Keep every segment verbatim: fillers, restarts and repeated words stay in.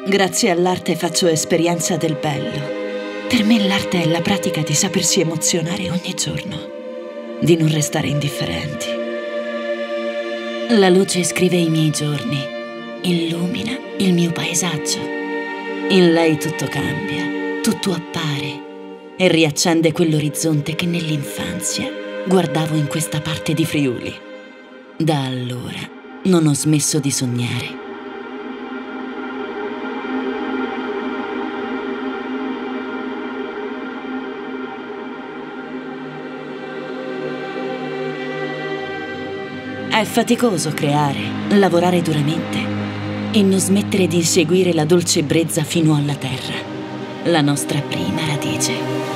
Grazie all'arte faccio esperienza del bello. Per me l'arte è la pratica di sapersi emozionare ogni giorno, di non restare indifferenti. La luce scrive i miei giorni, illumina il mio paesaggio. In lei tutto cambia, tutto appare e riaccende quell'orizzonte che nell'infanzia guardavo in questa parte di Friuli. Da allora non ho smesso di sognare. È faticoso creare, lavorare duramente e non smettere di inseguire la dolce brezza fino alla terra, la nostra prima radice.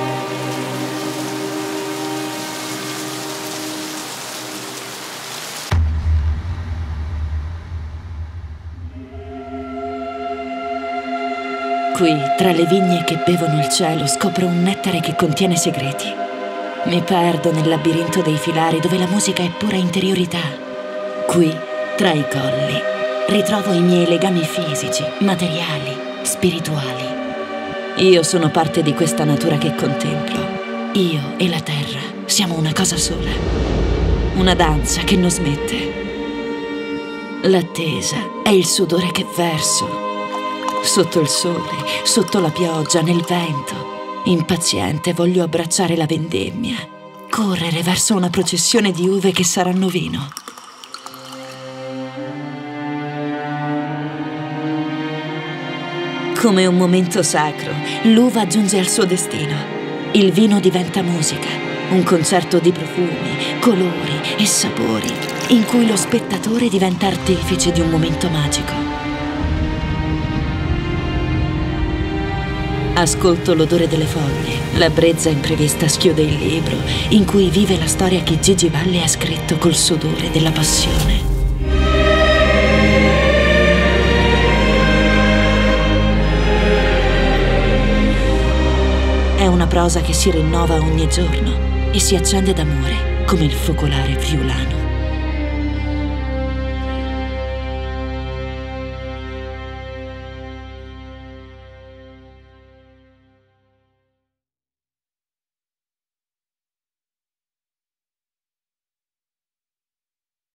Qui, tra le vigne che bevono il cielo, scopro un nettare che contiene segreti. Mi perdo nel labirinto dei filari dove la musica è pura interiorità. Qui, tra i colli, ritrovo i miei legami fisici, materiali, spirituali. Io sono parte di questa natura che contemplo. Io e la terra siamo una cosa sola. Una danza che non smette. L'attesa è il sudore che verso. Sotto il sole, sotto la pioggia, nel vento. Impaziente voglio abbracciare la vendemmia. Correre verso una processione di uve che saranno vino. Come un momento sacro, l'uva giunge al suo destino. Il vino diventa musica, un concerto di profumi, colori e sapori, in cui lo spettatore diventa artefice di un momento magico. Ascolto l'odore delle foglie, la brezza imprevista schiude il libro, in cui vive la storia che Gigi Valle ha scritto col sudore della passione. È una prosa che si rinnova ogni giorno e si accende d'amore come il focolare friulano.